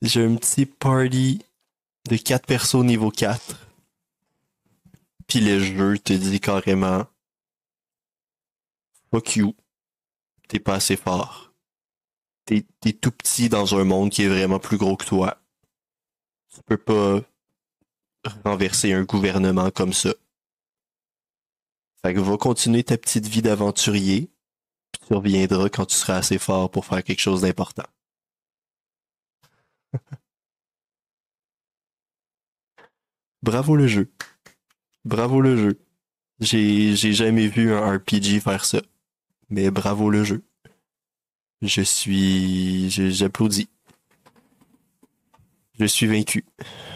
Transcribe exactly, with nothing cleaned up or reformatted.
J'ai un petit party de quatre persos niveau quatre. Puis le jeu te dit carrément fuck you, t'es pas assez fort. T'es, t'es tout petit dans un monde qui est vraiment plus gros que toi. Tu peux pas renverser un gouvernement comme ça. Fait que va continuer ta petite vie d'aventurier, puis tu reviendras quand tu seras assez fort pour faire quelque chose d'important. Bravo le jeu. Bravo le jeu. J'ai, j'ai jamais vu un R P G faire ça. Mais bravo le jeu. Je suis, je- j'applaudis. Je suis vaincu.